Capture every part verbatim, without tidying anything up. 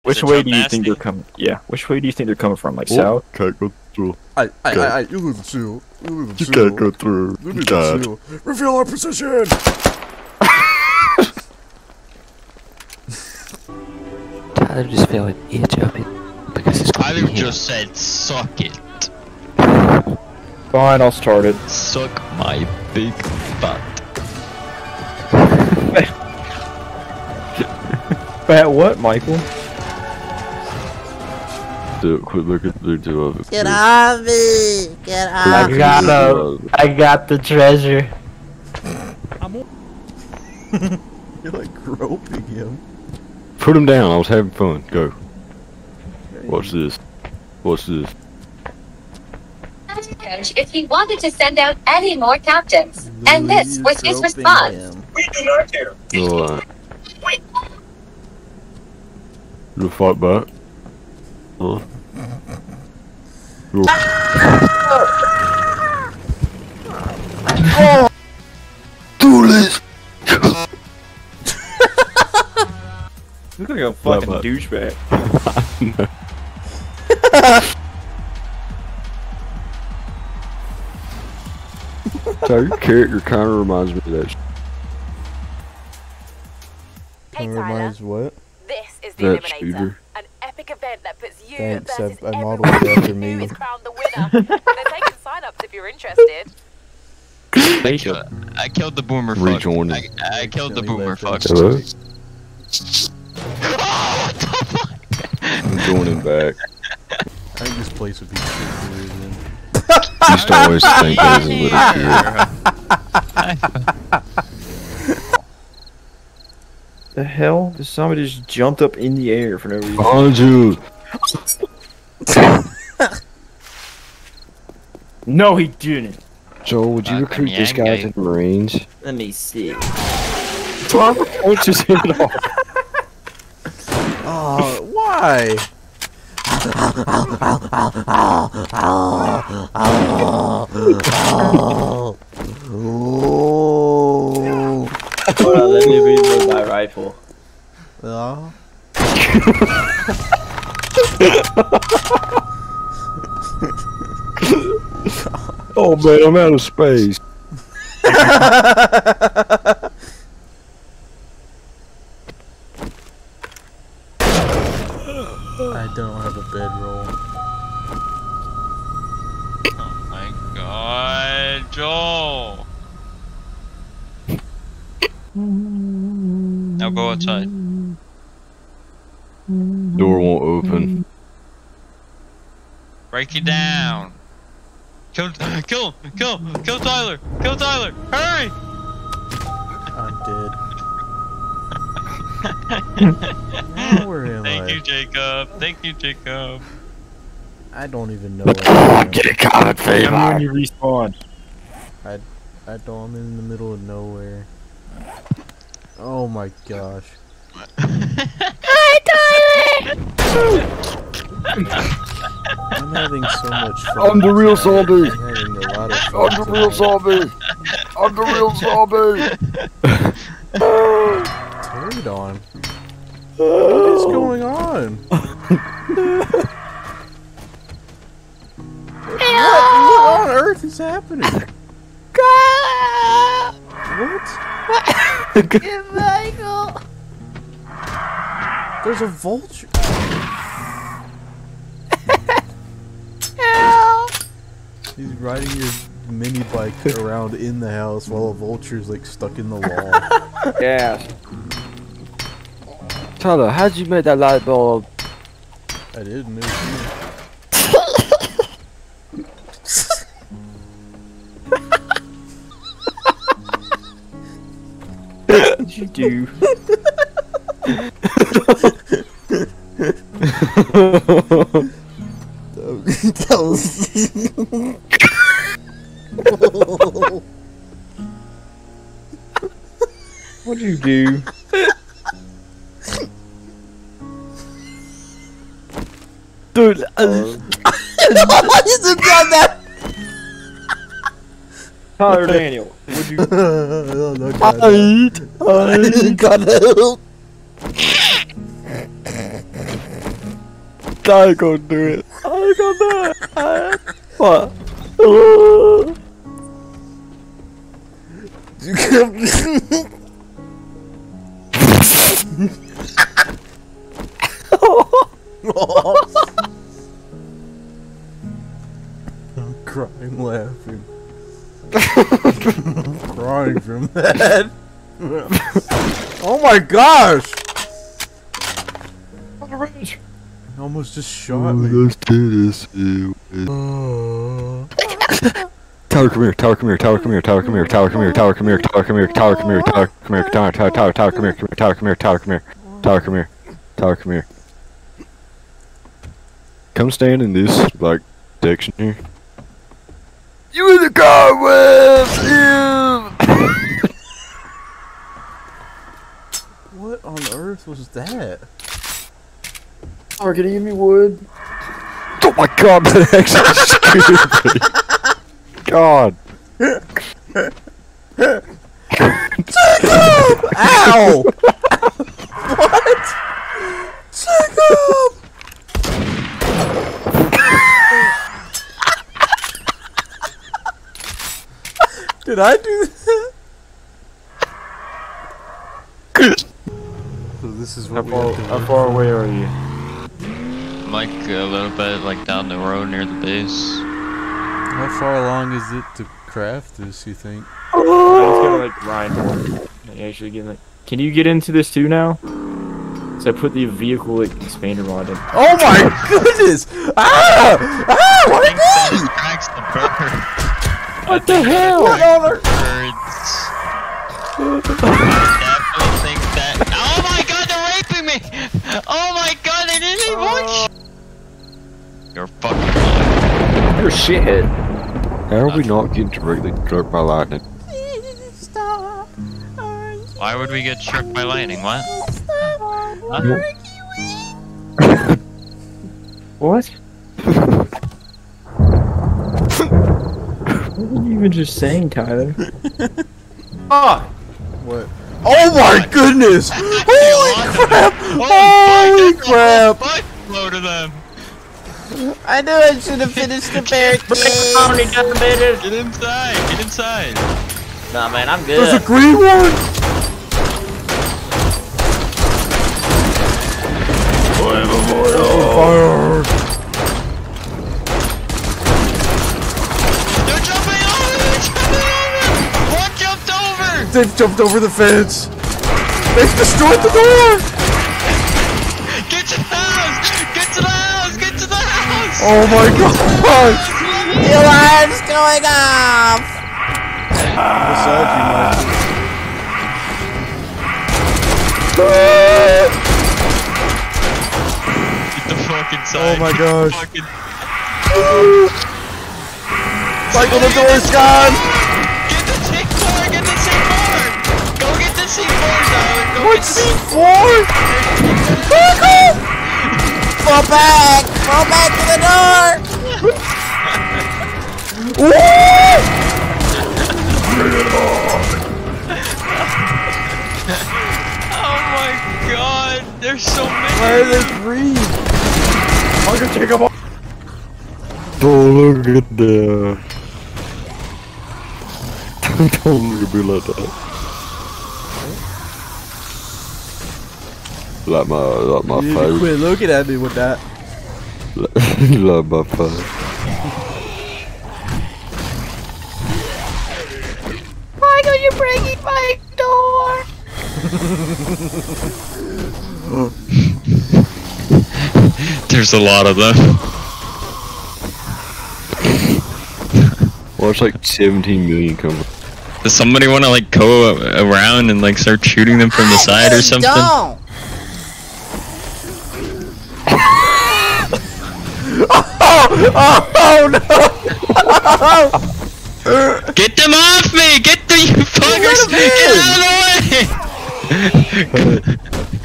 Which way do you nasty? think they're coming? Yeah, which way do you think they're coming from? Like oh, south? Can't go through. I, I, I, I, you lose the shield. You lose the You shield. can't go through. You lose the shield. Reveal our position. Tyler just felt an itch up it because it's Tyler just said, "Suck it." Fine, I'll start it. Suck my big butt. Fat what, Michael? Dude, quit looking through two of it. Get off me! Get off I me! got the, I got the treasure. You're like groping him. Put him down. I was having fun. Go. Watch this. Watch this. Coach, if he wanted to send out any more captains, Louis and this was his response. Him. We do not care. Alright. You fight back? Huh? Oh. Do this! You look like a fucking douchebag. So your character kind of reminds me of that. Hey, reminds what? This is the That Eliminator, shooter. an epic event that puts you Thanks, versus I, I everyone modeled it after who me. is crowned the winner. And they're taking sign-ups if you're interested. I killed, I killed the boomer fuck. Rejoining. I, I killed the boomer fuck. Hello? Oh, what the fuck? I'm joining back. I think this place would be super in. I used to always think that as a little kid. The hell? Somebody just jumped up in the air for no reason. Behind you! No, he didn't. Joel, would you recruit this guy to the Marines? Let me see. What's his head off? Oh, why? Hold on, let me reload my rifle. Yeah. Oh man, I'm out of space. I don't have a bedroll. Oh my god, Joel! Now go outside. Door won't open. Break it down. Kill, kill, kill, kill Tyler! Kill Tyler! Hurry! I'm dead. Where am Thank I? you, Jacob. Thank you, Jacob. I don't even know where I am. Get a common favor. When you respawn. I, I don't. I'm in the middle of nowhere. Oh my gosh. Hi, Tyler! I'm having so much fun. I'm the real zombie. I'm having a lot of fun. I'm the real zombie. I'm the real zombie. Pterodon. What is going on? what, what on earth is happening? What? Michael! There's a vulture. Help! He's riding your mini bike around in the house while a vulture's like stuck in the wall. Yeah. Tyler, how'd you make that light bulb? I didn't know. What did you do? That was. What'd you do? Dude, uh, Why did you done that? Tyler Daniel, what'd you Oh, no, I got help. I ain't gonna do it. I ain't gonna do it. I... What? I'm crying, laughing. I'm crying from that. Oh my gosh! He almost just shot me. Tower, come here, Tower, come here, Tower, come here, Tower, come here, Tower, come here, Tower, come here, Tower, come here, Tower, come here, Tower, come here, Tower, Tower, Tower, Tower, come here, come here, Tower, come here, Tower, come here, Tower, come here, Tower, come here. Come stand in this, like, section here. You in the car with him! What on earth was that? Or can you give me wood? Oh my god, that actually scared me. God. Ow! What? Jacob! Did I do that? So this is what How we far, have to how work far for. away are you? Like a little bit, like down the road near the base. How far along is it to craft this, you think? I just gotta like ride more. Like, actually get like. Can you get into this too now? So I put the vehicle like expander mod in. Oh my goodness! Ah! Ah! What I is think that this? cracks the bird. What the hell? What on earth? Birds. I definitely think that. Oh my god, they're raping me! Oh my god, they didn't even watch! You're fucking lying. You're a shithead. How are we not getting directly struck by lightning? Why would we get struck by lightning? What? Huh? What? What were you even just saying, Tyler? Ah! What? Oh my goodness! Holy crap! Holy Holy crap! Load of them. I knew I should have finished the barricade. Get inside. Get inside. Nah, man, I'm There's good. a green one! Fire! They're jumping over. They're jumping over. One jumped over. They've jumped over the fence! They've destroyed the door! Get to the house. Get to the house. Get to the house. Oh my gosh! The alarm's going off. Beside you, Mike. Get the fuck inside. Oh my Get gosh. the fucking... Michael, the door is gone! Get the C four. Get the C four. Go get the C four, Tyler. Go What get C four? Michael! Fall back. Fall back to the door. Oh my god. There's so many. Why are they green? I'm gonna take them off. Don't look at that. Don't look at me like that. Like my, like my You need to face. quit looking at me with that. Like my face. Michael, you're breaking my door. There's a lot of them. Well, it's like seventeen million coming. Does somebody want to like go around and like start shooting them from the side or something? Don't. Oh no! Get them off me! Get the you fuckers! Get out of the way!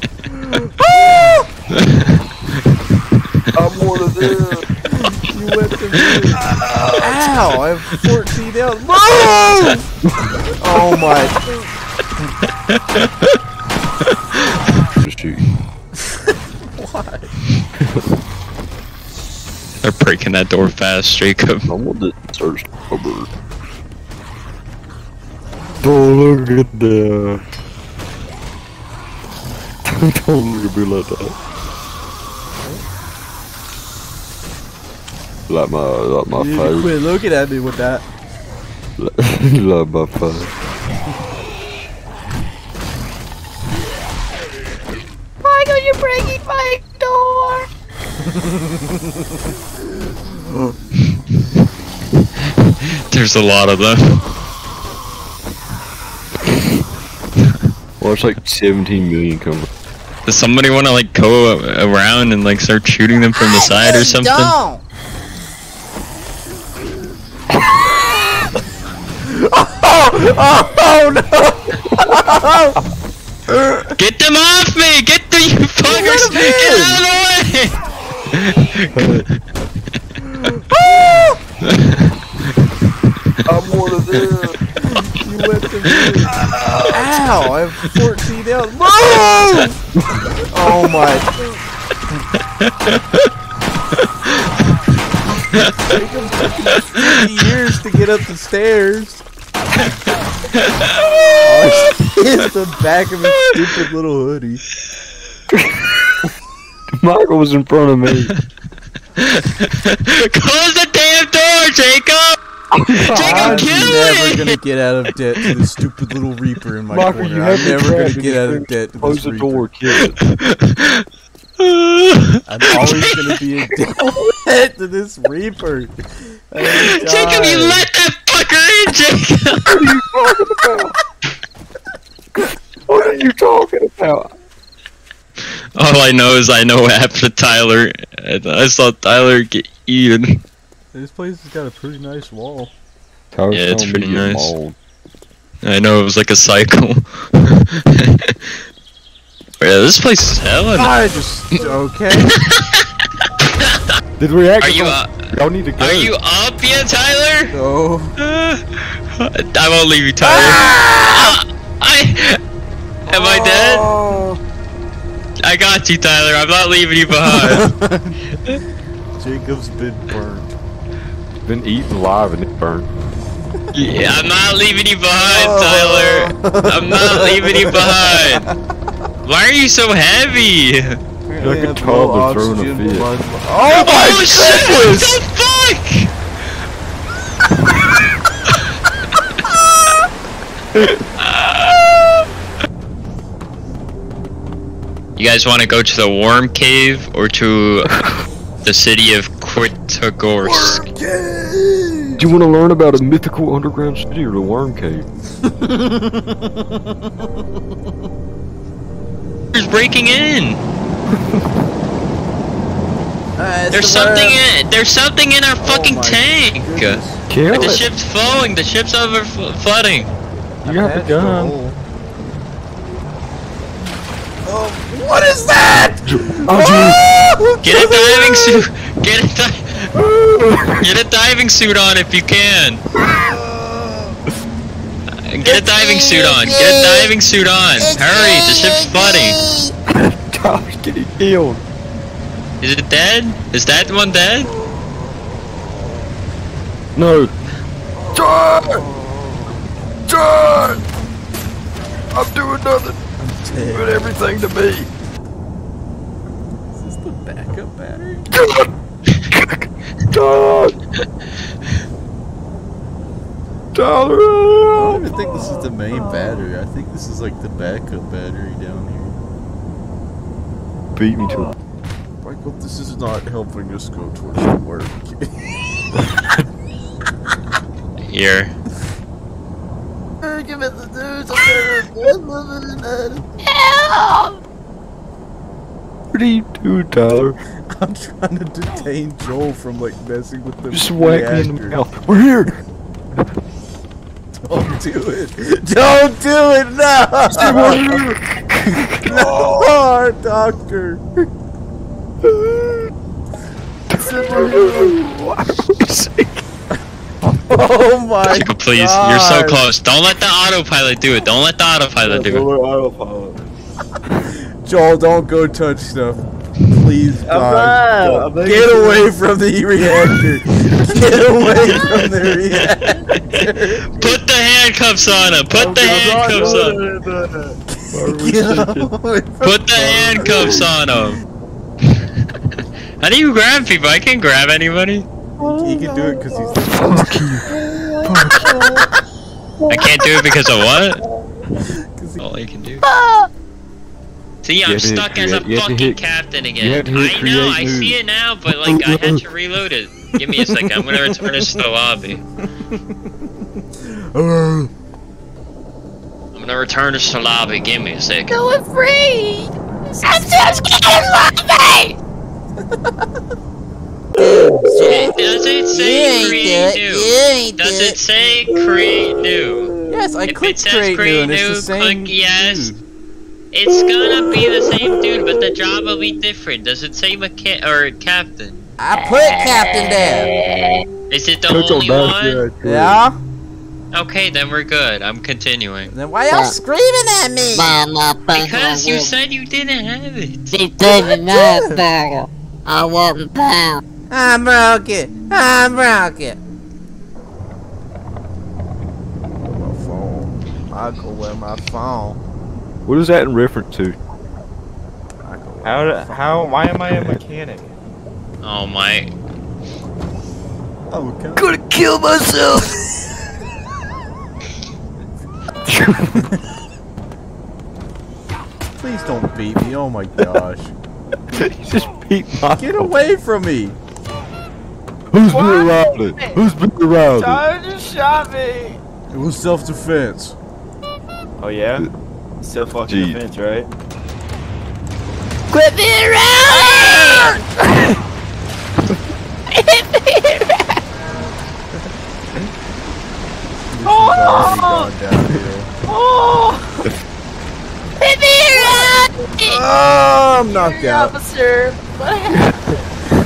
I'm one of them. You went to me. Ow! I have fourteen down. Move! Oh my. Just shoot. Why? Start breaking that door fast, Jacob. I'm gonna search cupboard. Don't look at that. Don't look at me like that. Like my, like my You need to face. quit looking at me with that. Like my face. Why are you breaking my door? There's a lot of them. Well, it's like seventeen million coming. Does somebody want to like go around and like start shooting them from the side or something? Don't. Oh no! Get them off me! Get the you fuckers! Get out of the way! I'm one of them. You went to me. Ow! I have fourteen down. Move! Oh my. Take him fifty years to get up the stairs. Oh, it's the back of his stupid little hoodie. Michael was in front of me. Close the damn door, Jacob! Jacob, I'm kill never me! gonna get out of debt to this stupid little Reaper in my Michael, corner. you I'm have the never crap gonna and get you out of think- debt to Close this the Reaper. door, kid. I'm always gonna be in debt to this Reaper. Jacob, you let that fucker in, Jacob! What are you talking about? All I know is I know after Tyler, I saw Tyler get eaten. This place has got a pretty nice wall. Tyler's Yeah, it's telling pretty me you're nice. mold. I know it was like a cycle. Yeah, this place is hella nice. I just okay. Did we Are actually? you up? Y'all need to go. Are you up yet, Tyler? No. I won't leave you, Tyler. Ah! I am I dead? Oh. I got you, Tyler. I'm not leaving you behind. Jacob's been burned. Been eaten live and it burned. Yeah, I'm not leaving you behind, Tyler. I'm not leaving you behind. Why are you so heavy? Like a toddler throwing a fit. Oh Oh, my shit! goodness! What the fuck? You guys want to go to the Worm Cave or to the city of Quitagorsk? Do you want to learn about a mythical underground city or the Worm Cave? Who's breaking in? Uh, There's something in. There's something in our fucking my tank. Kill The it. ship's flowing. The ship's over flooding. You got the gun. Oh, what is that? Oh, Get a diving suit. Get a di- Get a diving suit on if you can. Get a diving suit on. Get a diving suit on. Hurry, the ship's flooding. Tyler's getting killed. Is it dead? Is that one dead? No. John! John! I'm doing nothing. Doing everything to me. Is this the backup battery? John! John! Tyler! I don't even think this is the main battery. I think this is like the backup battery down here. Beat me to it. Michael, this is not helping us go towards the work. Here. Give it the news. Help! What are you doing, Tyler? I'm trying to detain Joel from like messing with the Just whack me in the reactor. mouth. We're here! Don't do it! Don't do it! No! No, our doctor! Oh my Jacob, please. God. You're so close. Don't let the autopilot do it. Don't let the autopilot do it. Joel, don't go touch stuff. Please, I'm God. not. I'm not Get gonna- away from the reactor. Get away from the reactor. Put the handcuffs on him. Put the handcuffs on. Get away from Put the handcuffs on him. How do you grab people? I can't grab anybody. He can do it because he's. I can't do it because of what? All I can do. See, I'm have to hit stuck as a create- you have to fucking hit- captain you again. have to hit I know, I create see move. it now, but like I had to reload it. Give me a second. I'm gonna return this to the lobby. I'm gonna return this to the lobby. Give me a second. So afraid. I'm just getting lobby. Does it You say ain't create do it. new? You ain't Does do it it. say create new? Yes, I If clicked it says create new create and it's new, the same. click yes. dude. It's gonna be the same dude, but the job will be different. Does it say mecha- or captain? I put Captain there. Is it the only one? Yeah. Okay, then we're good. I'm continuing. Then why y'all screaming at me? Because you said you didn't have it. I wasn't down. I'm broken. I'm broken. My phone. I go wear my phone. What is that in reference to? I go wear How? my do- phone. How? Why am I a mechanic? Oh my. Oh, okay. Gonna kill myself. Please don't beat me. Oh my gosh. He just beat my. Get away from me. Who's been around it? Who's been around it? Tyler just shot me. It was self-defense. Oh yeah. Still fucking Gee. defense, right? Quit being around. Oh, gone downhill. Quit being around. Oh, I'm knocked out. Officer, what happened?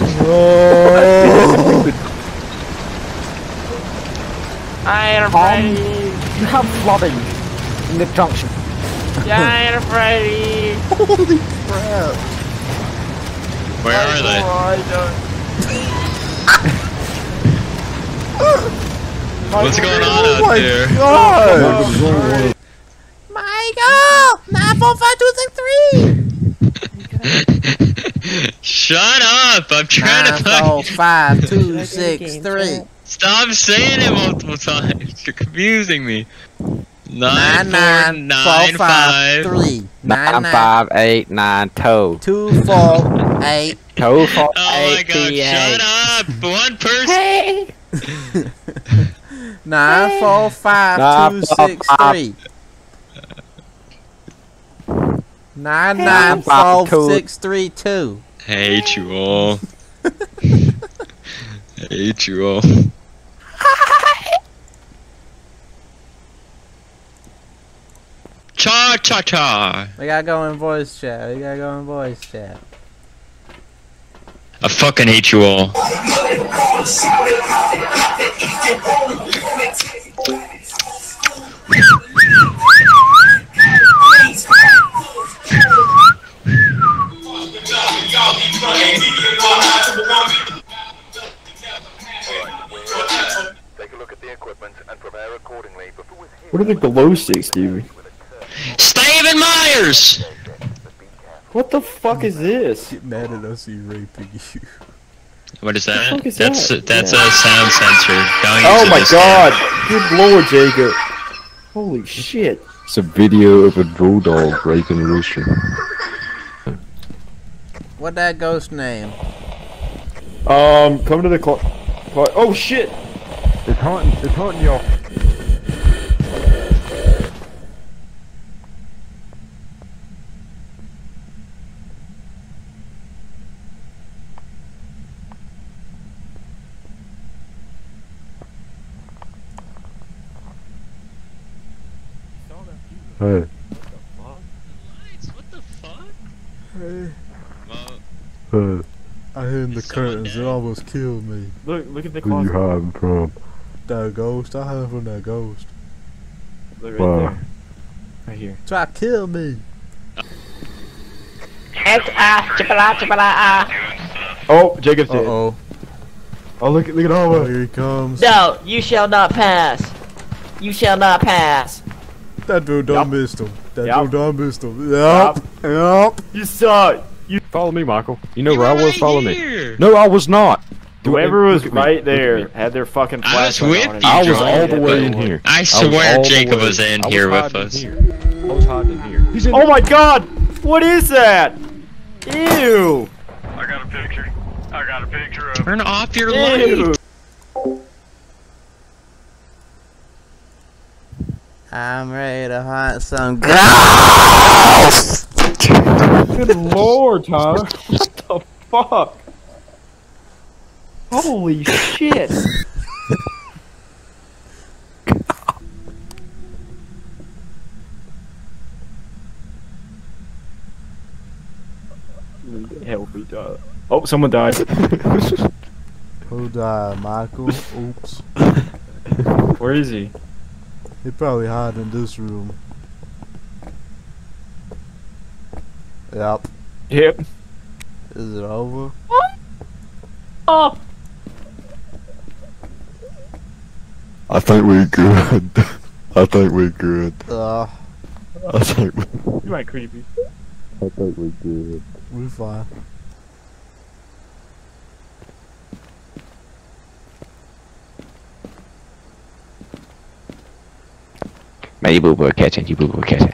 Oh. I ain't afraid. You have flooding in the junction. I ain't afraid. Holy crap. Where are they? What's going on Oh out my there? god. Michael, nine four five two six three. Shut up! I'm trying Nine to four find. five two six three. Stop saying it multiple times. You're confusing me. Nine Nine four nine nine four five five. three. Nine Nine nine five eight nine two. two four eight. Two four Oh my eight god! T Shut eight. up! One person. Nine four five two six three. Nine nine four six three two. I hate you all. I hate you all. Cha cha cha! We gotta go in voice chat. We gotta go in voice chat. I fucking hate you all. What are the glow sticks, dude? Steven Myers! What the fuck is this? Get mad at us, he's raping you. What is that? fuck is that's that? that's a sound sensor. Don't Oh use it my this god! time. Good lord, Jacob. Holy shit. It's a video of a drow dog raping a rooster. What that ghost name? Um, come to the clock. Cl oh shit! It's haunting. It's haunting y'all. Hey. What the fuck? Hey, Well, Hey. I hid in the Is someone curtains. It dead? almost killed me. Look, look at the Who you closet. hiding from? That ghost. I hid from that ghost. Look right Wow. there. Right here. Try to kill me. X ah chipala chipala ah. Oh, Jacob's Uh dead. oh. Oh, look, look at Oh, Homo. here he comes. No, you shall not pass. You shall not pass. That dude done Yup. missed him. That Yup. dude done missed him. Yup. Yup. You suck. You. Follow me, Michael. You know You where I were was. right Follow here. me. No, I was not. Do- Whoever look was at me, right look at there me. had their fucking I was flashlight with on. and you, I was John. all the way in here. I was swear all the Jacob way- was in I was here with hiding us. in here. I was hiding in here. He's in. Oh my god! What is that? Ew! I got a picture. I got a picture of. Turn off your Ew! light. I'm ready to hunt some girls. Good lord, Tyler. What the fuck? Holy shit! Help me, Tyler. Oh, someone died. Who died? Michael? Oops. Where is he? He probably hiding in this room. Yep. Yep. Is it over? Oh! I think we're good. I think we're good. Uh, I think we. You might creepy. I think we're good. we're fine. Man, you boo boo catching, you boo boo catching.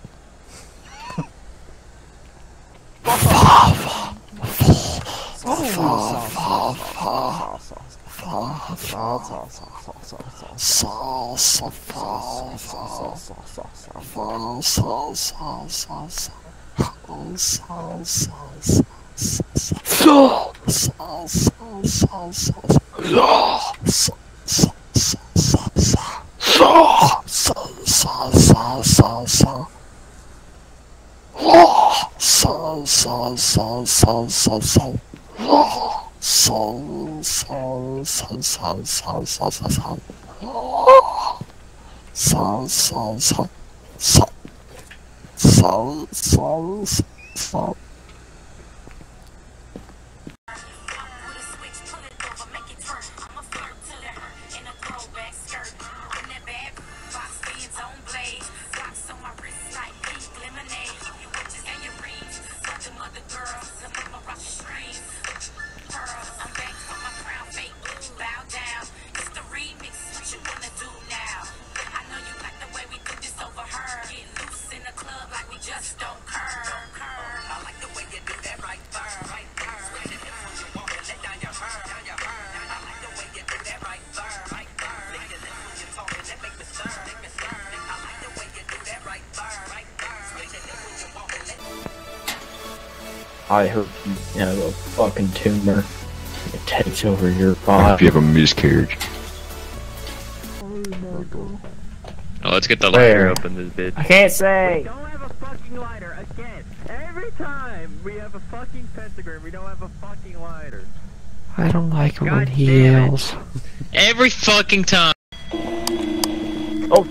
I hope you have a fucking tumor. It takes over your I hope body. you have a miscarriage. Oh, let's get the Where? lighter up in this bitch. I can't say. Don't have a fucking lighter again. Every time we have a fucking pentagram, we don't have a fucking lighter. I don't like it when God he damn it. yells. Every fucking time. Oh.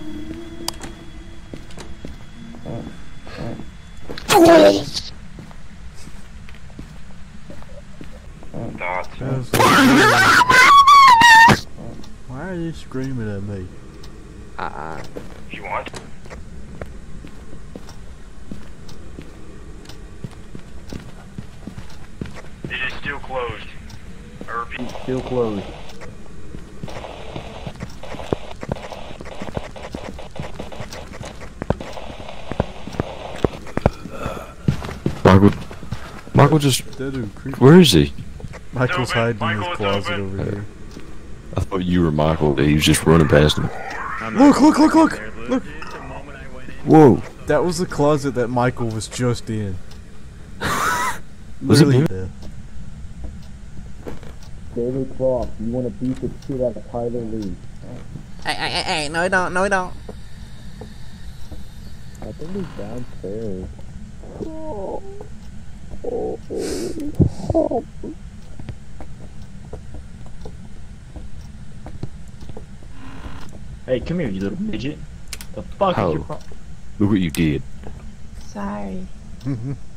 That's- Why are you screaming at me? Uh-uh. You want? It is still closed. I repeat. Still closed. Michael. Michael just. That dude creepy. Where is he? Michael's open. hiding in Michael, his it's closet open. over here. I thought you were Michael. He was just running past him. Look, look, look, look! Look! Whoa. That was the closet that Michael was just in. Was it Literally me? there. David Croft, you want to beat the shit out of Tyler Lee? Hey, hey, hey, hey, no, we don't, no, we don't. I think he's downstairs. Hey, come here, you little midget. The fuck is your Oh. problem? Look what you did. Sorry.